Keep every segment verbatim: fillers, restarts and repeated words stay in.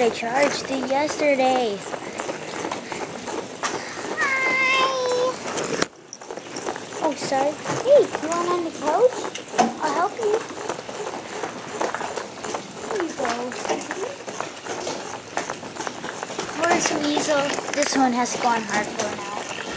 I charged it yesterday. Hi. Oh, sorry. Hey, you want on the couch? I'll help you. Here you go. Where's Weasel? This one has gone hardcore now.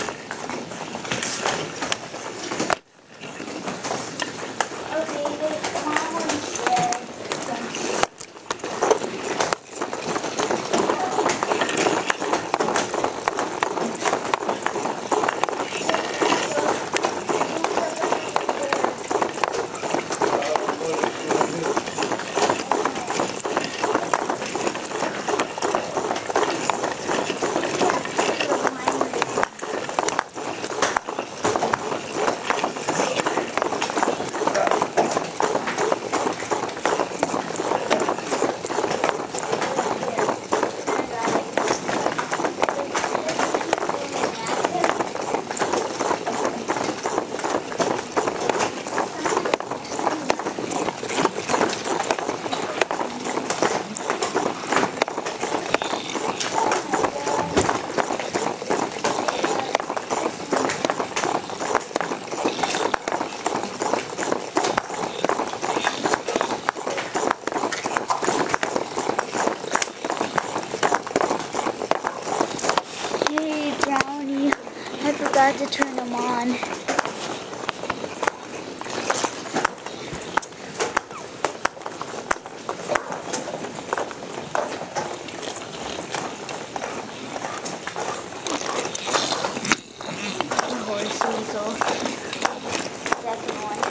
I forgot to turn them on. Horse Weasel. Second one.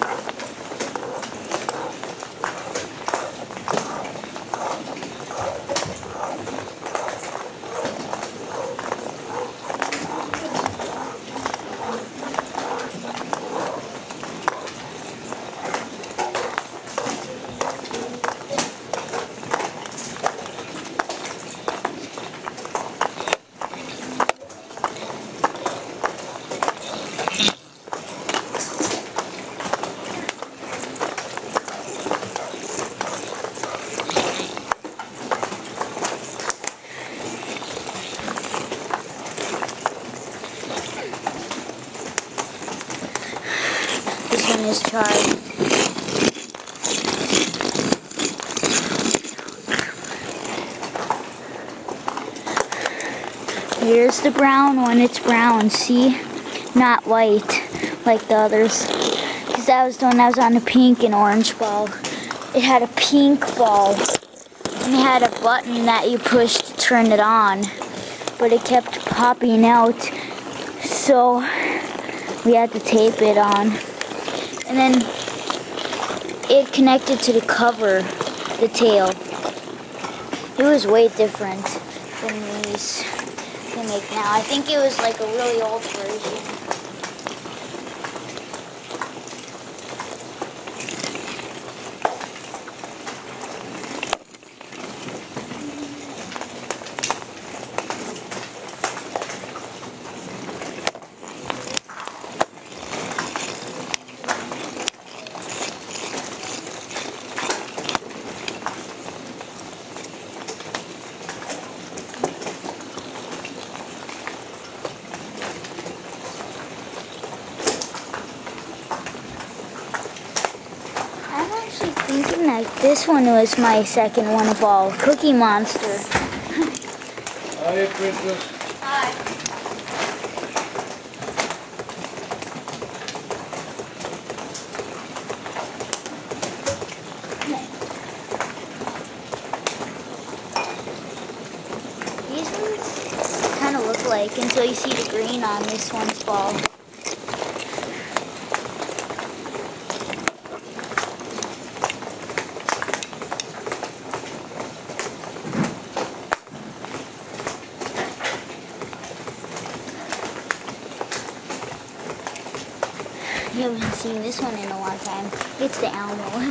This one is charged. Here's the brown one. It's brown, see? Not white like the others. Because that was the one that was on the pink and orange ball. It had a pink ball. And it had a button that you pushed to turn it on. But it kept popping out. So we had to tape it on. And then it connected to the cover, the tail. It was way different than these they make now. I think it was like a really old version. Thinking that this one was my second one of all, Cookie Monster. Hi, Princess. Hi. These ones kind of look like until you see the green on this one's ball. You haven't seen this one in a long time. It's the Elmo one.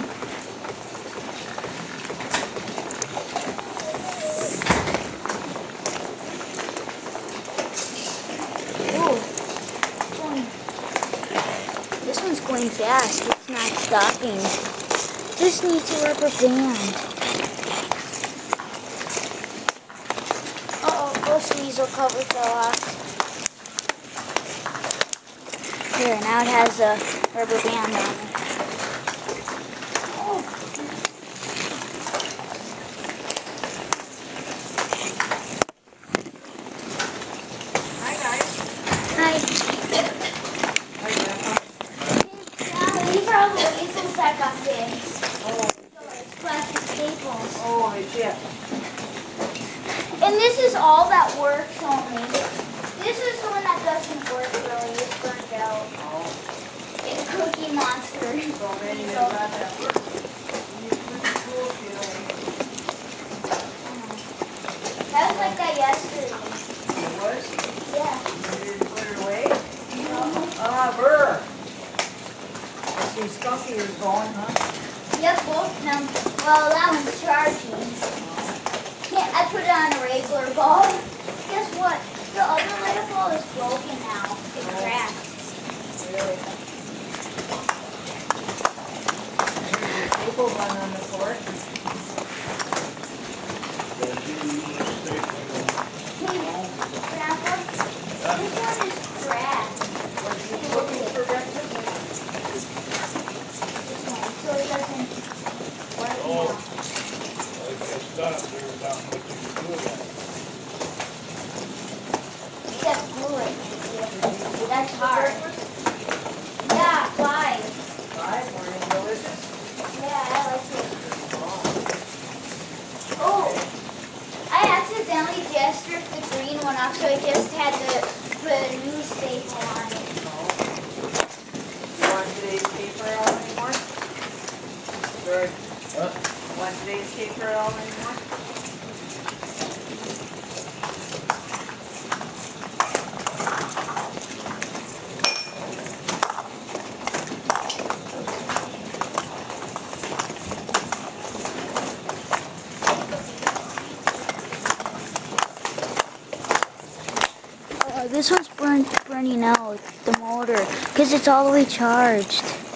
This one's going fast. It's not stopping. This needs a rubber band. diesel cover fell off. Here, now it has a rubber band on it. Oh. Hi guys. Hi. Hi Grandpa. Yeah, these are all the weasels that got fixed. Oh, Like plastic staples. oh, yeah. And this is all that works only. This is the one that doesn't work really. It's burnt out. Oh, It's Cookie Monster. so many of So- that that work. You pretty cool, you know. That was like that yesterday. It was? Yeah. You didn't put it away? Ah, Burr. I see Skunky is going, huh? Yep, both of them. Well, that one's charging. Yeah, I put it on a regular ball. Guess what? The other light ball is broken now. It's cracked. Really? Here's your staple gun on the court. Hey, Grandpa, this one is cracked. Was you cooking for breakfast? This one, so it doesn't work Oh. now. I guess that, there's not much you can do about it. Except glue it. That's hard. Yeah, five. Five, morning delicious. Yeah, I like it. Oh, I accidentally just ripped the green one off, so I just had to put a new staple on it. You want today's paper out anymore? Right. Huh? Want today's paper out anymore? Uh, this one's burnt, burning out, the motor, because it's all the way charged.